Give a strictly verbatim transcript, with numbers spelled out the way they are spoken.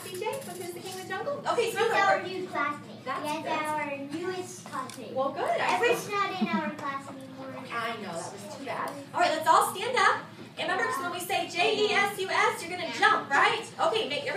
C J? Was his the King of the Jungle? Okay, so He's remember, our new classmate. That's Yes, good. our newest classmate. Well, good. I Everett's not in our class anymore. I know, that was too bad. All right, let's all stand up. And remember, because when we say J E S U S, you're going to jump, right? Okay, make